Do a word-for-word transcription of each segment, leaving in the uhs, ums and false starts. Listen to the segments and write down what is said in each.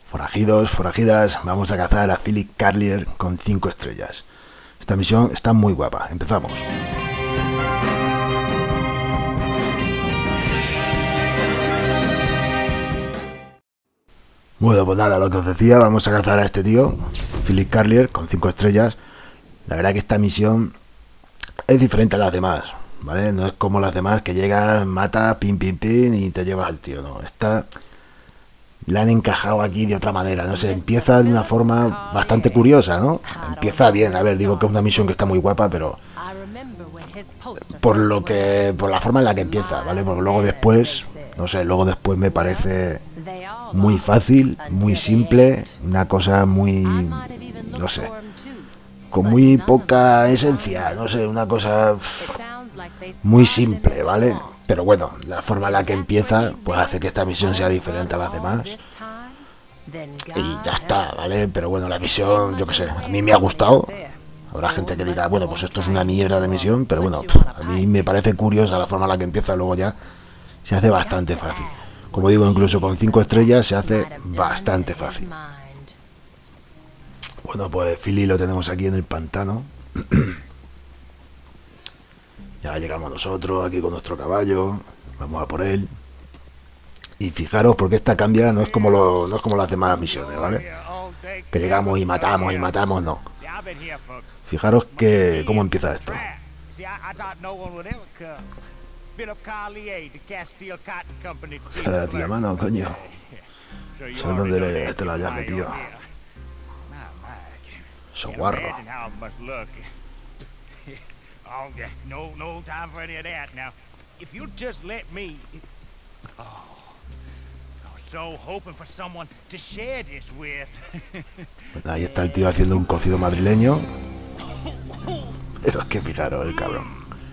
Forajidos, forajidas, vamos a cazar a Philip Carlier con cinco estrellas. Esta misión está muy guapa. Empezamos. Bueno, pues nada, lo que os decía, vamos a cazar a este tío, Philip Carlier, con cinco estrellas. La verdad que esta misión es diferente a las demás, ¿vale? No es como las demás que llegas, matas, pin, pin, pin y te llevas al tío, no. Esta la han encajado aquí de otra manera, no sé, empieza de una forma bastante curiosa, ¿no? Empieza bien, a ver, digo que es una misión que está muy guapa, pero por lo que, por la forma en la que empieza, ¿vale? Porque luego después, no sé, luego después me parece muy fácil, muy simple, una cosa muy, no sé, con muy poca esencia, no sé, una cosa muy simple, ¿vale? Pero bueno, la forma en la que empieza pues hace que esta misión sea diferente a las demás. Y ya está, ¿vale? Pero bueno, la misión, yo qué sé, a mí me ha gustado. Habrá gente que dirá, bueno, pues esto es una mierda de misión, pero bueno, a mí me parece curiosa la forma en la que empieza, luego ya se hace bastante fácil. Como digo, incluso con cinco estrellas se hace bastante fácil. Bueno, pues Philly lo tenemos aquí en el pantano. Ya llegamos nosotros aquí con nuestro caballo. Vamos a por él. Y fijaros, porque esta cambia, no es como lo, no es como las demás misiones, ¿vale? Que llegamos y matamos y matamos, no. Fijaros que cómo empieza esto. Deja de la tía mano, coño. ¿Sabes dónde le, te la hayas metido? Eso guarro. Oh, yeah, no, no time for any of that. Now, if you'll just let me... Oh, I was so hoping for someone to share this with. Pues ahí está el tío haciendo un cocido madrileño. Pero es que fijaros, el cabrón.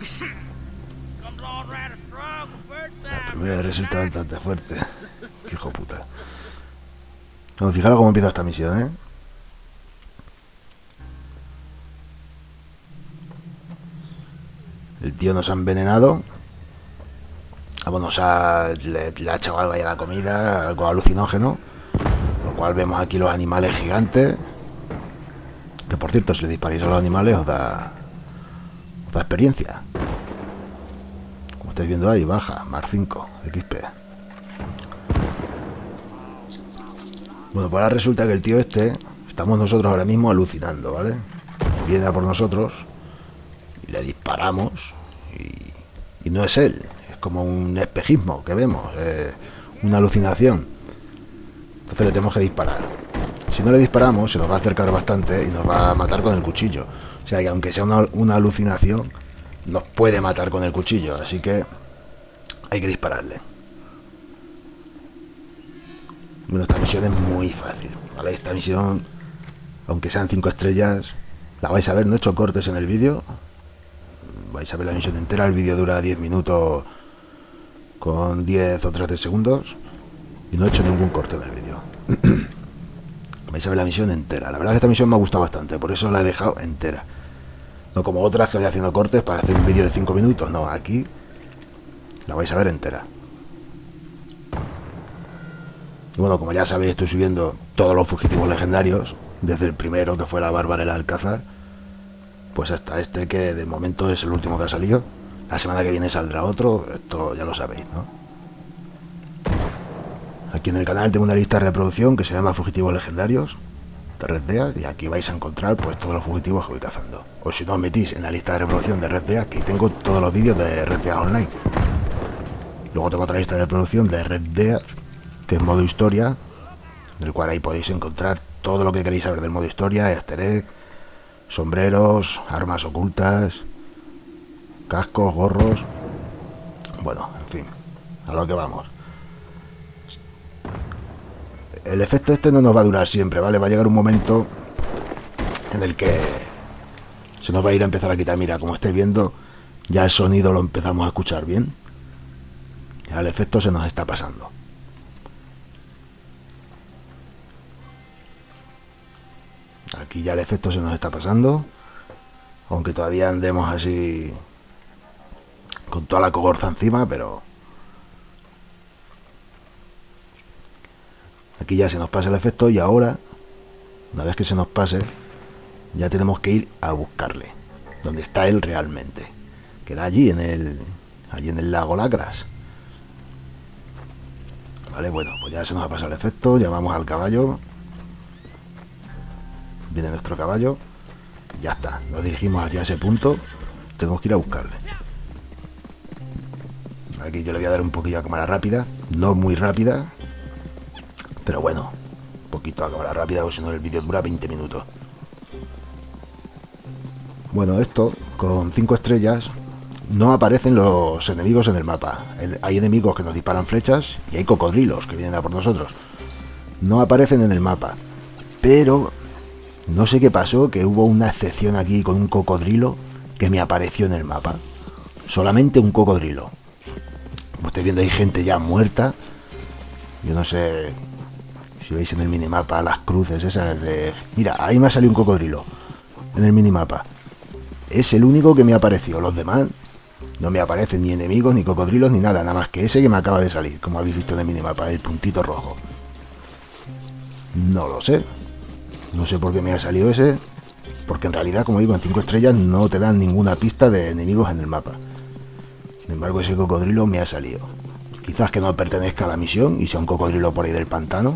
La primera resulta bastante fuerte. Qué hijo puta. Bueno, fijaros cómo empieza esta misión, ¿eh? El tío nos ha envenenado. Bueno, nos ha, le, le ha echado algo ahí a la comida, algo alucinógeno. Lo cual vemos aquí los animales gigantes. Que por cierto, si le disparáis a los animales os da, os da experiencia. Como estáis viendo ahí, baja, más cinco, equis pe. Bueno, pues ahora resulta que el tío este, estamos nosotros ahora mismo alucinando, ¿vale? Viene a por nosotros. Y le disparamos y, y no es él, es como un espejismo que vemos, eh, una alucinación. Entonces le tenemos que disparar. Si no le disparamos se nos va a acercar bastante y nos va a matar con el cuchillo. O sea que aunque sea una, una alucinación, nos puede matar con el cuchillo, así que hay que dispararle. Bueno, esta misión es muy fácil, ¿vale? Esta misión, aunque sean cinco estrellas, la vais a ver, no he hecho cortes en el vídeo. Vais a ver la misión entera, el vídeo dura diez minutos con diez o trece segundos y no he hecho ningún corte en el vídeo. Vais a ver la misión entera. La verdad es que esta misión me ha gustado bastante, por eso la he dejado entera. No como otras que voy haciendo cortes para hacer un vídeo de cinco minutos, no, aquí la vais a ver entera. Y bueno, como ya sabéis, estoy subiendo todos los fugitivos legendarios, desde el primero que fue la Bárbara del Alcázar, pues hasta este que de momento es el último que ha salido. La semana que viene saldrá otro, esto ya lo sabéis, ¿no? Aquí en el canal tengo una lista de reproducción que se llama Fugitivos Legendarios de Red Dead, y aquí vais a encontrar pues todos los fugitivos que voy cazando. O si no os metís en la lista de reproducción de Red Dead, aquí tengo todos los vídeos de Red Dead Online. Luego tengo otra lista de reproducción de Red Dead, que es modo historia, del cual ahí podéis encontrar todo lo que queréis saber del modo historia, easter egg, sombreros, armas ocultas, cascos, gorros. Bueno, en fin, a lo que vamos. El efecto este no nos va a durar siempre, ¿vale? Va a llegar un momento en el que se nos va a ir a empezar a quitar. Mira, como estáis viendo, ya el sonido lo empezamos a escuchar bien. Ya el efecto se nos está pasando. Aquí ya el efecto se nos está pasando, aunque todavía andemos así con toda la cogorza encima, pero aquí ya se nos pasa el efecto y ahora, una vez que se nos pase, ya tenemos que ir a buscarle, donde está él realmente, que era allí en el, allí en el lago Lacras. Vale, bueno, pues ya se nos ha pasado el efecto, llamamos al caballo, viene nuestro caballo, ya está, nos dirigimos hacia ese punto, tenemos que ir a buscarle. Aquí yo le voy a dar un poquillo a cámara rápida, no muy rápida, pero bueno, un poquito a cámara rápida, porque si no el vídeo dura veinte minutos. Bueno, esto, con cinco estrellas, no aparecen los enemigos en el mapa. Hay enemigos que nos disparan flechas y hay cocodrilos que vienen a por nosotros. No aparecen en el mapa, pero no sé qué pasó, que hubo una excepción aquí con un cocodrilo que me apareció en el mapa. Solamente un cocodrilo. Como estáis viendo, hay gente ya muerta. Yo no sé si veis en el minimapa las cruces esas de... Mira, ahí me ha salido un cocodrilo en el minimapa. Es el único que me apareció. Los demás no me aparecen ni enemigos, ni cocodrilos, ni nada. Nada más que ese que me acaba de salir, como habéis visto en el minimapa, el puntito rojo. No lo sé. No sé por qué me ha salido ese. Porque en realidad, como digo, en cinco estrellas no te dan ninguna pista de enemigos en el mapa. Sin embargo, ese cocodrilo me ha salido. Quizás que no pertenezca a la misión y sea un cocodrilo por ahí del pantano.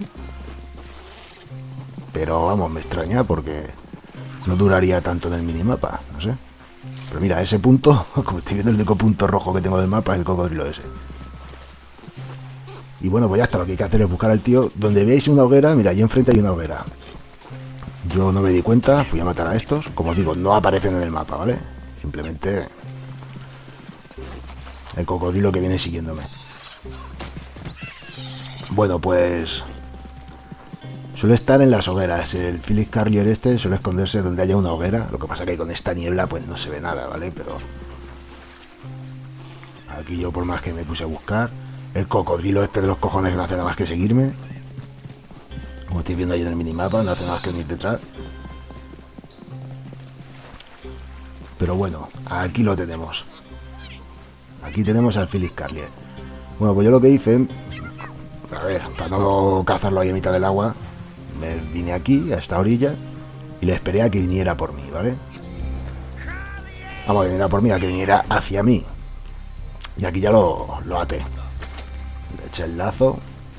Pero vamos, me extraña porque no duraría tanto en el minimapa, no sé. Pero mira, ese punto, como estoy viendo el único punto rojo que tengo del mapa, es el cocodrilo ese. Y bueno, pues ya está, lo que hay que hacer es buscar al tío. Donde veis una hoguera, mira, allí enfrente hay una hoguera. Yo no me di cuenta, fui a matar a estos. Como os digo, no aparecen en el mapa, ¿vale? Simplemente el cocodrilo que viene siguiéndome. Bueno, pues suele estar en las hogueras. El Philip Carlier este suele esconderse donde haya una hoguera. Lo que pasa que con esta niebla pues no se ve nada, ¿vale? Pero aquí yo, por más que me puse a buscar, el cocodrilo este de los cojones no hace nada más que seguirme. Como estáis viendo ahí en el minimapa, no hace nada más que venir detrás. Pero bueno, aquí lo tenemos. Aquí tenemos al Philip Carlier. Bueno, pues yo lo que hice, a ver, para no cazarlo ahí a mitad del agua, me vine aquí, a esta orilla, y le esperé a que viniera por mí, ¿vale? Vamos, a que viniera por mí, a que viniera hacia mí. Y aquí ya lo, lo até. Le eché el lazo.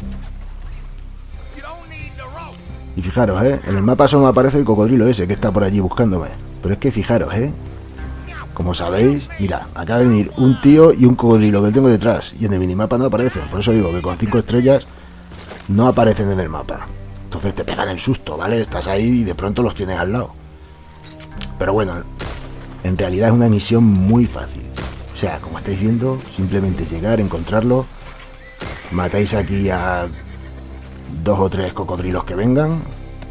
Y fijaros, ¿eh? En el mapa solo me aparece el cocodrilo ese que está por allí buscándome. Pero es que fijaros, ¿eh? Como sabéis, mira, acaba de venir un tío y un cocodrilo que tengo detrás. Y en el minimapa no aparecen. Por eso digo que con cinco estrellas no aparecen en el mapa. Entonces te pegan el susto, ¿vale? Estás ahí y de pronto los tienes al lado. Pero bueno, en realidad es una misión muy fácil. O sea, como estáis viendo, simplemente llegar, encontrarlo. Matáis aquí a dos o tres cocodrilos que vengan.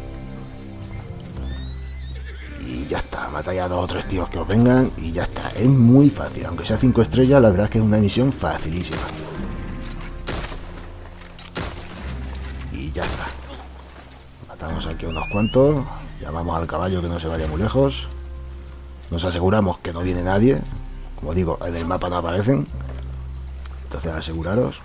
Y ya está, matáis a dos o tres tíos que os vengan y ya está. Es muy fácil, aunque sea cinco estrellas, la verdad es que es una misión facilísima. Y ya está. Matamos aquí a unos cuantos. Llamamos al caballo que no se vaya muy lejos. Nos aseguramos que no viene nadie. Como digo, en el mapa no aparecen. Entonces aseguraros.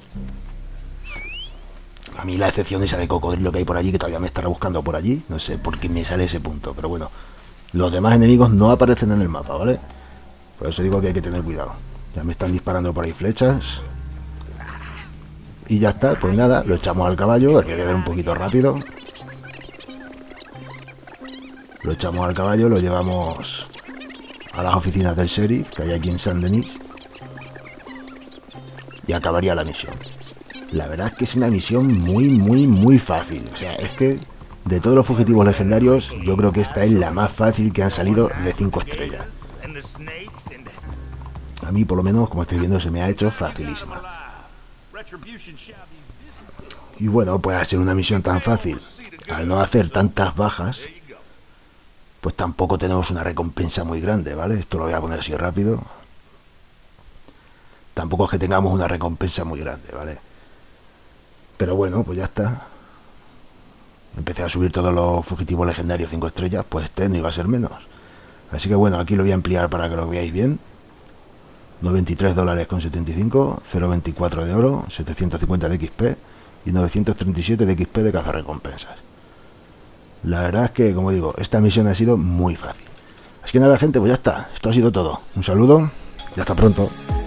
A mí la excepción esa de cocodrilo que hay por allí, que todavía me está rebuscando por allí. No sé por qué me sale ese punto, pero bueno. Los demás enemigos no aparecen en el mapa, ¿vale? Por eso digo que hay que tener cuidado. Ya me están disparando por ahí flechas. Y ya está, pues nada, lo echamos al caballo. Hay que quedar un poquito rápido. Lo echamos al caballo, lo llevamos a las oficinas del sheriff que hay aquí en Saint-Denis. Y acabaría la misión. La verdad es que es una misión muy, muy, muy fácil. O sea, es que de todos los fugitivos legendarios, yo creo que esta es la más fácil que han salido de cinco estrellas. A mí, por lo menos, como estáis viendo, se me ha hecho facilísima. Y bueno, pues al ser una misión tan fácil, al no hacer tantas bajas, pues tampoco tenemos una recompensa muy grande, ¿vale? Esto lo voy a poner así rápido. Tampoco es que tengamos una recompensa muy grande, ¿vale? Pero bueno, pues ya está. Empecé a subir todos los fugitivos legendarios cinco estrellas, pues este no iba a ser menos. Así que bueno, aquí lo voy a ampliar para que lo veáis bien. noventa y tres dólares con setenta y cinco, cero coma veinticuatro de oro, setecientos cincuenta de X P y novecientos treinta y siete de X P de cazarrecompensas. La verdad es que, como digo, esta misión ha sido muy fácil. Así que nada, gente, pues ya está. Esto ha sido todo. Un saludo y hasta pronto.